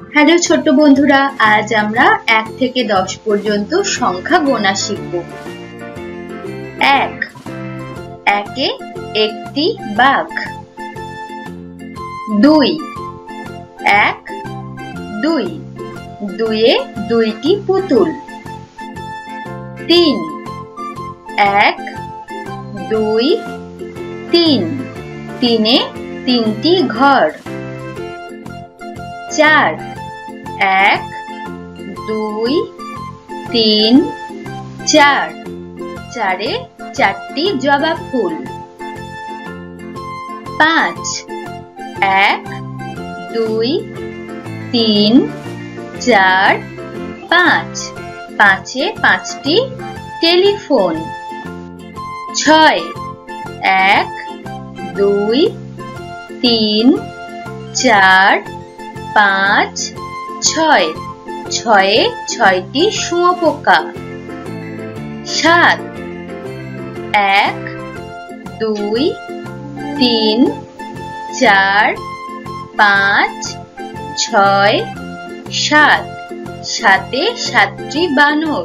Hello ছোট্ট বন্ধুরা, আজ আমরা 1 থেকে 10 পর্যন্ত সংখ্যা গোনা শিখব। 1 একে একটি বাঘ। 2 1 2 দুইয়ে দুইটি পুতুল। 3 1 2 3 তিনে তিনটি ঘর। 4 1 2 3 4 চারে চারটি জবা ফুল। 5 1 2 3 4 5 পাঁচে পাঁচটি টেলিফোন। 6 1 2 3 4 5 6 ছয়ে ছয়টি শুঁয়োপোকা। 7 1 2 3 4 5 6 7 সাতে সাতটি বানর।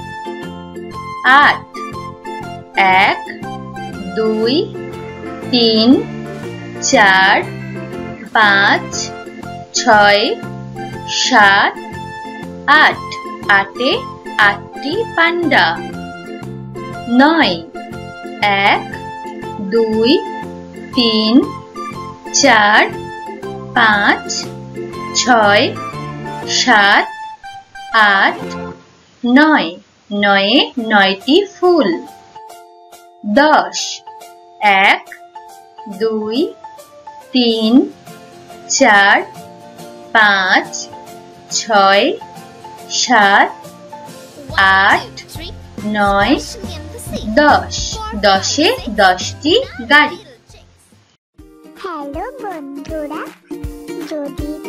8 1 2 3 4 5 6 7 8 আটে আটটি পান্ডা। 9 1 2 3 4 5 6 7 8 9 নয়ে নয়টি ফুল। 10 1 2 3 4 5 6 7 8 9 10 দশে 10টি গাড়ি। হ্যালো বন্ধুরা, যদি